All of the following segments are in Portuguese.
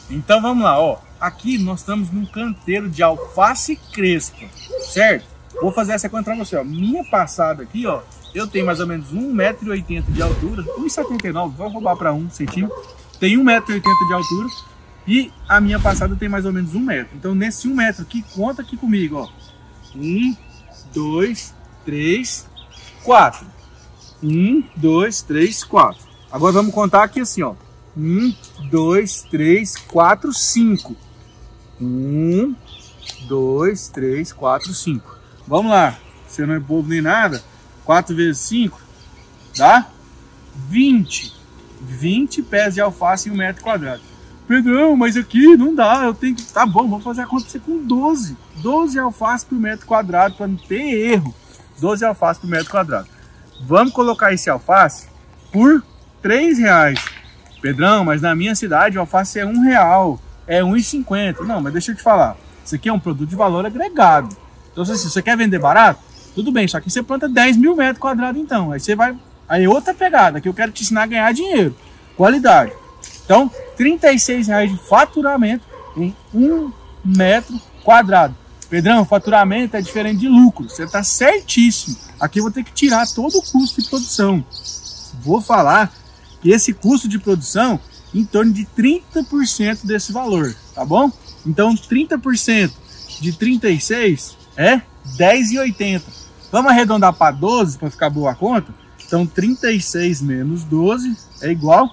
Então vamos lá, ó. Aqui nós estamos num canteiro de alface crespa, certo? Vou fazer essa conta pra você, ó. Minha passada aqui, ó, eu tenho mais ou menos 1,80 m de altura, 1,79 m, vou roubar para 1 centímetro. Tem 1,80 m de altura e a minha passada tem mais ou menos 1 metro. Então nesse 1 metro aqui, conta aqui comigo, ó. 1, 2, 3, 4. 1, 2, 3, 4. Agora vamos contar aqui assim, ó. 1, 2, 3, 4, 5. 1, 2, 3, 4, 5. Vamos lá. Você não é bobo nem nada. 4 vezes 5 dá 20. 20 pés de alface em 1 metro quadrado. Pedrão, mas aqui não dá. Eu tenho que... Tá bom, vamos fazer a conta pra você com 12. 12 alface por metro quadrado para não ter erro. 12 alface por metro quadrado. Vamos colocar esse alface por R$3. Pedrão, mas na minha cidade o alface é R$1, é R$1,50. Não, mas deixa eu te falar. Isso aqui é um produto de valor agregado. Então, se você quer vender barato, tudo bem. Só que você planta 10 mil metros quadrados então. Aí você vai... Aí outra pegada que eu quero te ensinar a ganhar dinheiro. Qualidade. Então, R$36 de faturamento em 1 metro quadrado. Pedrão, faturamento é diferente de lucro. Você está certíssimo. Aqui eu vou ter que tirar todo o custo de produção. Vou falar que esse custo de produção em torno de 30% desse valor, tá bom? Então 30% de 36 é 10,80. Vamos arredondar para 12 para ficar boa a conta? Então 36 menos 12 é igual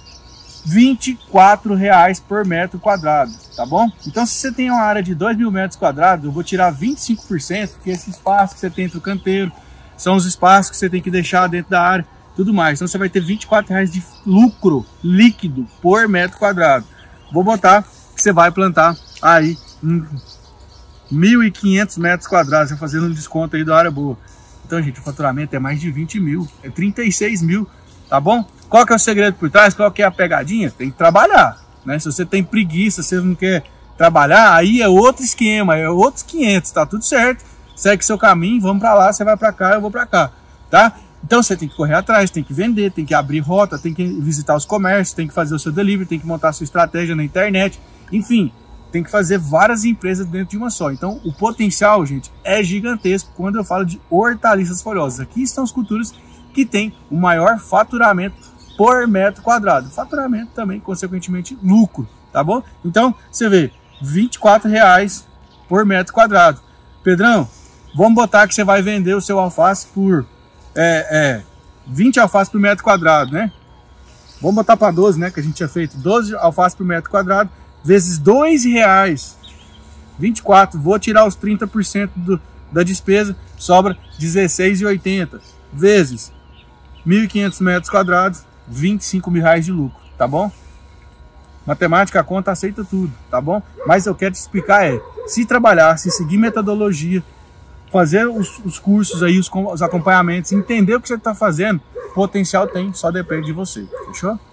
R$24 por metro quadrado, tá bom? Então se você tem uma área de 2 mil metros quadrados, eu vou tirar 25%, porque esse espaço que você tem entre o canteiro são os espaços que você tem que deixar dentro da área, tudo mais. Então você vai ter R$24 de lucro líquido por metro quadrado. Vou botar que você vai plantar aí 1.500 metros quadrados, fazendo um desconto aí da área boa. Então, gente, o faturamento é mais de 20 mil, é 36 mil, tá bom? Qual que é o segredo por trás? Qual que é a pegadinha? Tem que trabalhar, né? Se você tem preguiça, se você não quer trabalhar, aí é outro esquema, é outros 500, tá tudo certo. Segue seu caminho, vamos para lá, você vai para cá, eu vou para cá, tá? Então você tem que correr atrás, tem que vender, tem que abrir rota, tem que visitar os comércios, tem que fazer o seu delivery, tem que montar a sua estratégia na internet, enfim, tem que fazer várias empresas dentro de uma só. Então o potencial, gente, é gigantesco quando eu falo de hortaliças folhosas. Aqui estão as culturas que têm o maior faturamento por metro quadrado. Faturamento também, consequentemente, lucro, tá bom? Então você vê, R$24 por metro quadrado. Pedrão, vamos botar que você vai vender o seu alface por 20 alfaces por metro quadrado, né? Vamos botar para 12, né? Que a gente tinha feito 12 alfaces por metro quadrado, vezes R$2. 24, vou tirar os 30% da despesa, sobra R$16,80. Vezes 1.500 metros quadrados, R$25 mil de lucro, tá bom? Matemática, a conta aceita tudo, tá bom? Mas eu quero te explicar se trabalhar, se seguir metodologia, fazer os cursos aí, os acompanhamentos, entender o que você está fazendo, potencial tem, só depende de você, fechou?